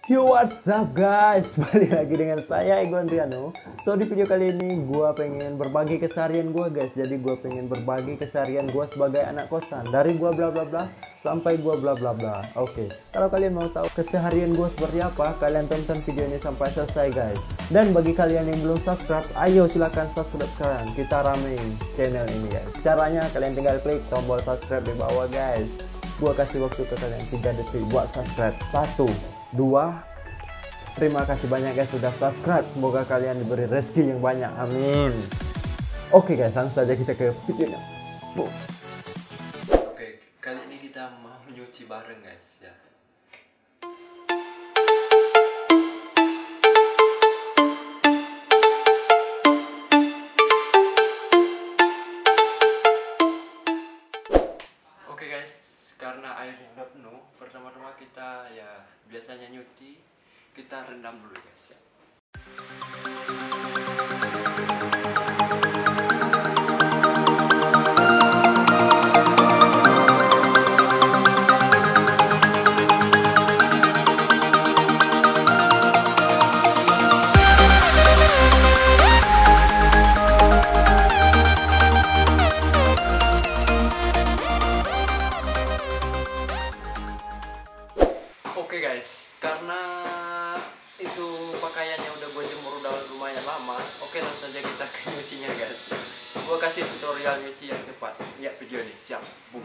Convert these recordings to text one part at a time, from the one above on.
Yo, what's up guys, balik lagi dengan saya Ego Andriano. So di video kali ini gue pengen berbagi keseharian gue guys. Jadi gue pengen berbagi keseharian gue sebagai anak kosan, dari gue bla bla bla sampai gue bla bla bla. Oke, kalau kalian mau tahu keseharian gue seperti apa, kalian tonton video ini sampai selesai guys. Dan bagi kalian yang belum subscribe, ayo silahkan subscribe sekarang. Kita ramein channel ini guys. Caranya kalian tinggal klik tombol subscribe di bawah guys. Gue kasih waktu ke kalian 3 detik buat subscribe. 1, 2. Terima kasih banyak guys sudah subscribe. Semoga kalian diberi rezeki yang banyak. Amin. Oke guys, langsung saja kita ke videonya. Oke, kali ini kita mau nyuci bareng guys ya. Oke guys, karena airnya udah penuh, pertama-tama kita ya biasanya nyuci, kita rendam dulu guys ya. Oke guys, karena itu pakaiannya udah gue jemur udah lumayan lama. Oke, langsung saja kita ke nyucinya guys. Gue kasih tutorial nyuci yang cepat. Lihat video ini, siap. Boom.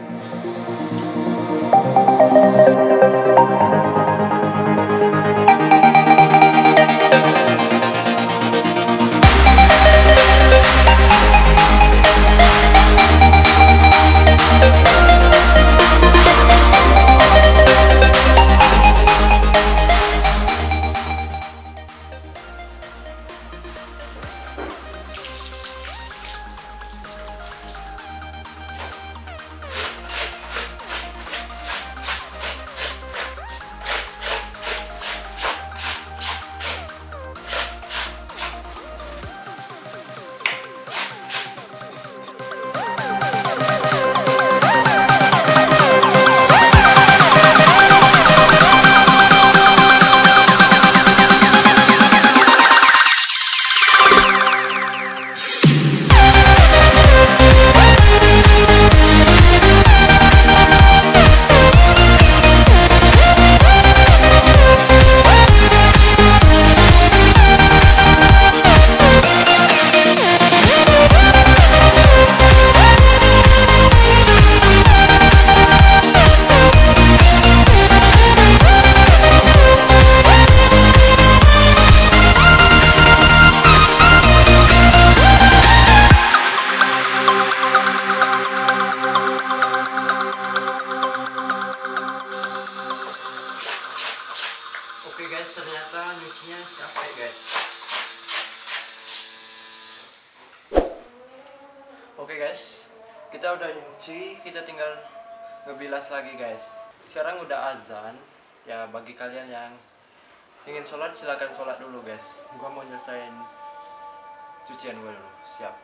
Oke guys, ternyata nyucinya capek guys. Oke guys, kita udah nyuci, kita tinggal ngebilas lagi guys. Sekarang udah azan. Ya bagi kalian yang ingin sholat silahkan sholat dulu guys. Gua mau nyelesain cucian gue dulu, siap.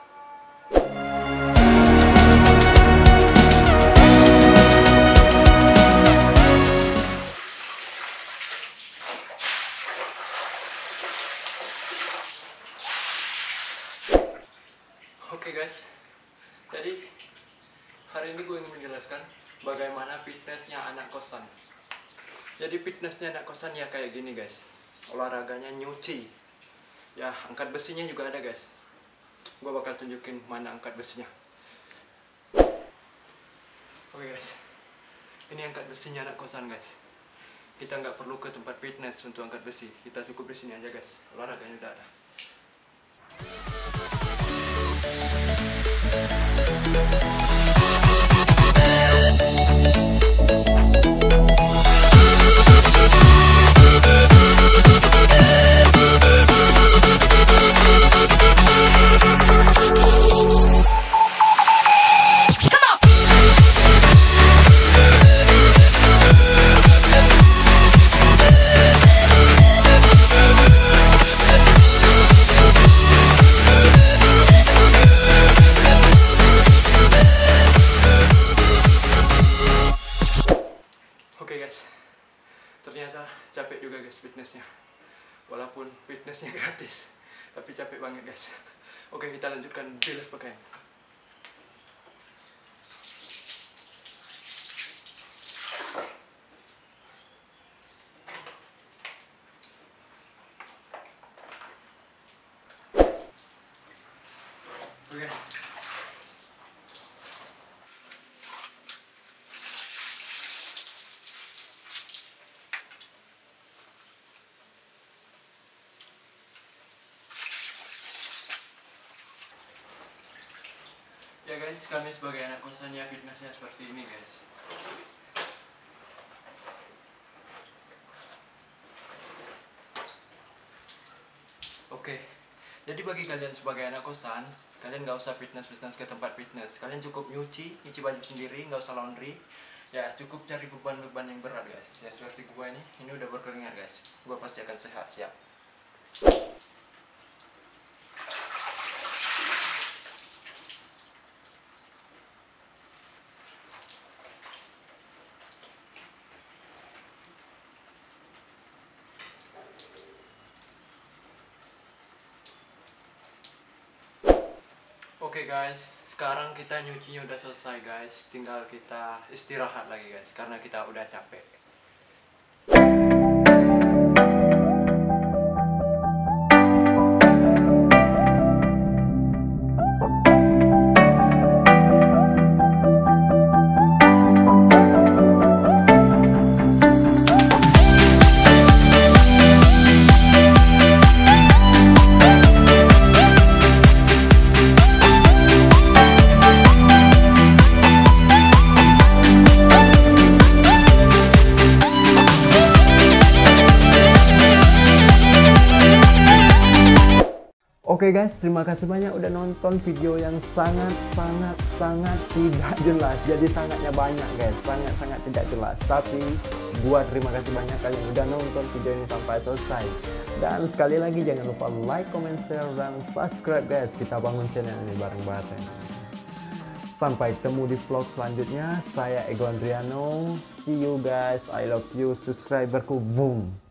Oke guys, jadi hari ini gue ingin menjelaskan bagaimana fitnessnya anak kosan. Jadi fitnessnya anak kosan ya kayak gini guys. Olahraganya nyuci. Ya angkat besinya juga ada guys. Gue bakal tunjukin mana angkat besinya. Oke guys, ini angkat besinya anak kosan guys. Kita nggak perlu ke tempat fitness untuk angkat besi. Kita cukup di sini aja guys. Olahraganya udah ada. ternyata capek juga guys fitnessnya. Walaupun fitnessnya gratis, tapi capek banget guys. Oke, kita lanjutkan bilas pakaian. Oke. Ya guys, kami sebagai anak kosan ya fitnessnya seperti ini guys. Oke, jadi bagi kalian sebagai anak kosan, kalian nggak usah fitness ke tempat fitness. Kalian cukup nyuci baju sendiri, nggak usah laundry. Ya cukup cari beban-beban yang berat guys. Ya seperti gua ini udah berkeringat guys. Gua pasti akan sehat, siap. Oke guys, sekarang kita nyucinya udah selesai guys. Tinggal kita istirahat lagi guys, karena kita udah capek. Oke guys, terima kasih banyak udah nonton video yang sangat tidak jelas. Jadi sangatnya banyak guys, sangat tidak jelas. Tapi gua terima kasih banyak kalian udah nonton video ini sampai selesai. Dan sekali lagi jangan lupa like, comment, share, dan subscribe guys. Kita bangun channel ini bareng-bareng. Sampai ketemu di vlog selanjutnya. Saya Ego Andriano. See you guys. I love you subscriberku. Boom.